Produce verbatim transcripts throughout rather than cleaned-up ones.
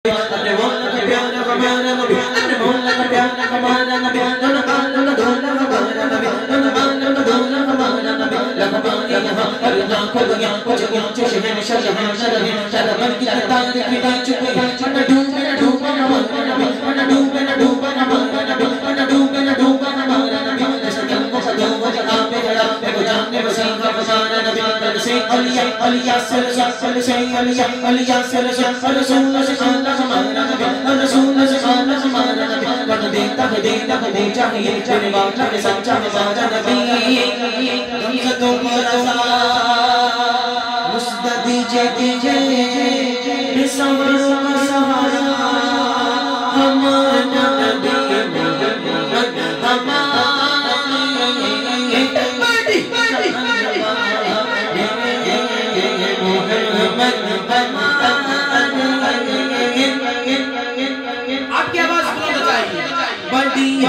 اپنے مولا کا پیارا ہمارا نبی اپنے مولا کا پیارا ہمارا نبی دونوں بالوں کا دھولا ہمارا نبی دونوں بالوں کا دھولا ہمارا نبی لگبانی یہاں ہر لاکھوں دنیا کچھ گیا چوش ہے شرح شرح شرح بن کی تاریخ مٹا چکے ہیں نہ ڈوبے نہ ڈوبا ہمارا نبی نہ ڈوبے نہ ڈوبا ہمارا نبی نہ ڈوبے نہ ڈوبا ہمارا نبی جیسا کہ ہم کو خدو و جہاں پہ جڑا پہ کو جاننے وسیقہ بسارا نبی رب سے علیہ علیہ سر سر سے علیہ علیہ سر سر رسول سے خاندہ ہمارا نبی رسول سے خاندہ ہمارا نبی ورنہ دیتا ہے دیتا ہے دے چاہیے تیرے باقی کے سچا ہمارا نبی غمزتوں کو رسا مصدہ دیجے دیجے بسوروں کا سہارا ہمارا نبی ہمارا آپ کی آواز بلند چاہیے بڑی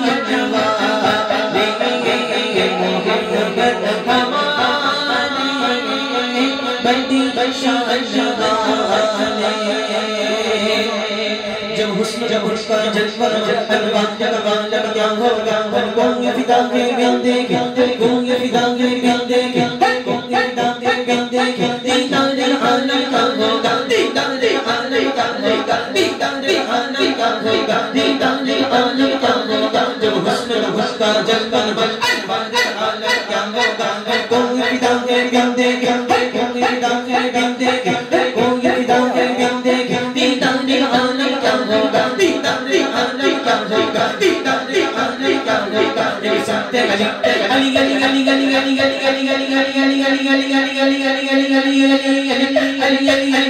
جب حسن جب اس کا جذبہ الوان جگوان لگ کیا ہوگا کون یہ فدا کے بیان دیکھے کون یہ فدا کے بیان دیکھے کون یہ فدا کے بیان دیکھے دیدار عالم کا ہوگا دیدار عالم کا ہوگا دیدار عالم کا ہوگا دیدار عالم کا ہوگا جب حسن جب اس کا جذبہ الوان عالم کیا ہوگا کون یہ فدا کے بیان دیکھے کون یہ فدا کے بیان دیکھے کون یہ فدا کے بیان دیکھے دیدار عالم کا ہوگا دیدار عالم کا ہوگا دیدار عالم کا ہوگا یہ ساتھ علی علی علی علی علی علی علی علی علی علی علی علی علی علی علی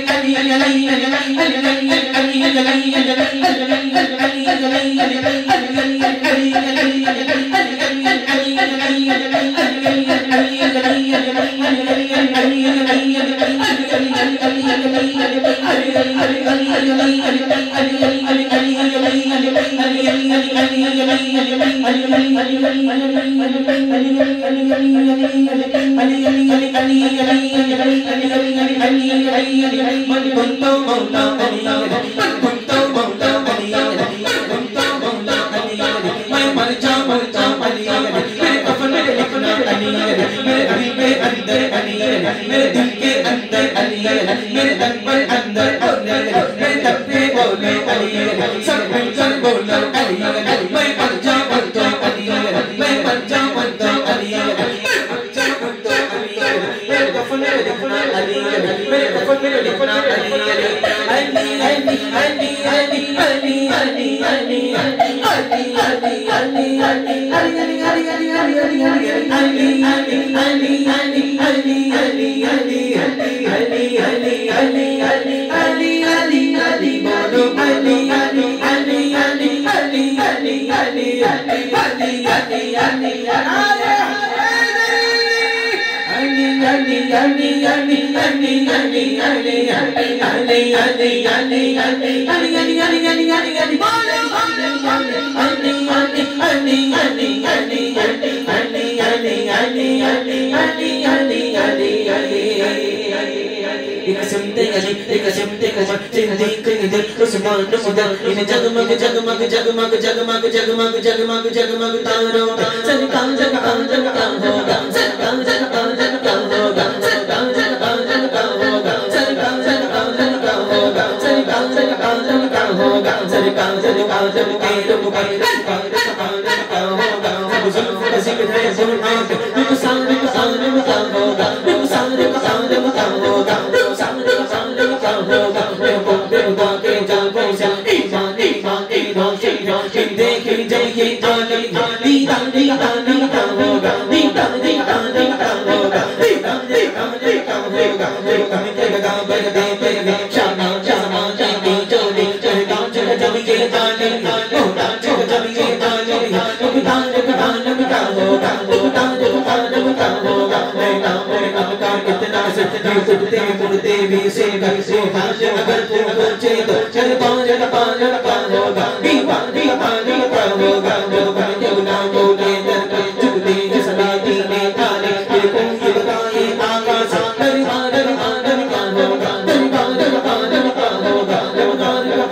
جگمگ جگمگ جگمگ جگمگ جگمگ جگمگ جگمگ تاروں سن کا جگ کا جگ کا ہوگا سن کا جگ کا جگ کا ہوگا سن کا جگ کا جگ کا ہوگا سن کا جگ کا جگ کا ہوگا سن کا جگ کا جگ کا ہوگا سن کا جگ کا جگ کے رب کا رب کا رب کا ہوگا زلف کا ذکر ہے زلفات رب سارے کا سارے کا ہوگا رب سارے کا سارے کا ہوگا رب سارے کا سارے کا ہوگا میں کو بے خدا کے جاگوں سے ایمان ایمان ایمان ایمان دیکھیں جائیے عالم دیدار دیدار کا ہوگا دیدار دیدار کا ہوگا دیدار دیدار کا ہوگا کم کے لگا بردے بردے شانا شانا جانے جوڑے چہتا چہ جب یہ عالم ہوتا چہ جب یہ عالم مقدار مقدار کا ہوگا مقدار مقدار کا ہوگا میں نام میں نام کا کتنا ستنے سکتے مردے بھی سے گھر سے خاش اگر تم پہنچے تو چل پانچ پانچ کا ہوگا دیوان دیوان کا ہوگا جو کر کے گناہ کو دے در کر جھکتے ہیں صدا دینے تارے پھر کون یہ بتائے آقا سا دربار دربار کا ہوگا دربار دربار کا ہوگا دربار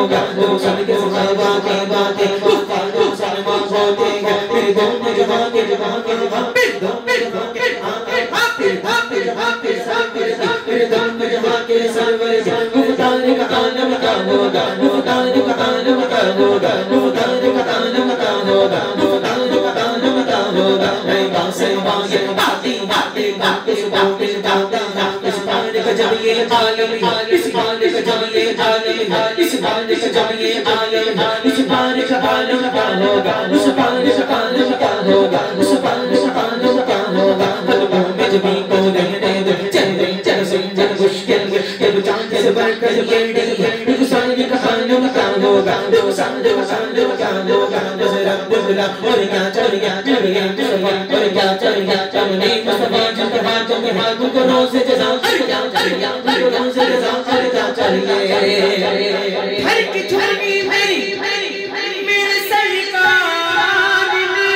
ہوگا وہ سب کے صحابہ کی باتیں کفار کو مسلمان ہوتے ہیں پھر دونوں جہاں کے جہاں کے جہاں پھر دونوں جہاں کے جہاں کے پھر دونوں جہاں کے سرور پھر دونوں جہاں کے سرور مختار کا عالم کا ہوگا مختار کا عالم کا ہوگا مختار کا عالم کا ہوگا مختار کا عالم کا ہوگا میں باسے باگے باتی باتی باتی باتی باتی اس بار کا جب یہ عالم اس بار کا جب یہ عالم اس بار کا جب یہ عالم اس بار کا عالم کا ہوگا اس بار کا عالم کا ہوگا اس بار کا عالم کا ہوگا قلبوں میں جبھی کو رہنے دو چہرے چہرے سنجن مشکل جب چاند سے بڑھ کر یہ ڈی ہے ایک سال کا عالم کا ہوگا دو سال کا عالم کا ہوگا نظر بلا اور کیا چل گیا چل گیا اور کیا چل گیا چل نہیں مصطفیٰ جب ہاتھ جب ہاتھ کو روز سے جزا کر کیا چل گیا روز سے جزا کر کیا چل گیا ہر کی چھوڑی میری میرے سرکار نے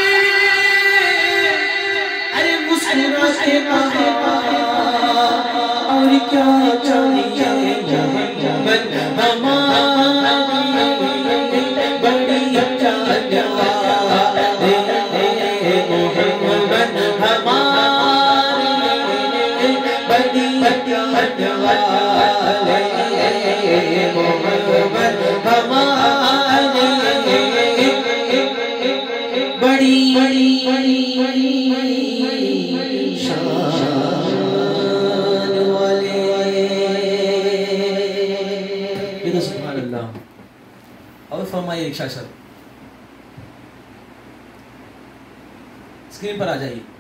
ارے مسکرا کے کہا اور کیا چاہیے من ہماری بڑی چاہت محمد ہماری بڑی چاہت محمد ہماری بڑی بڑی سبحان اللہ. اور فرمائیے رکشا سر اسکرین پر آ جائیے.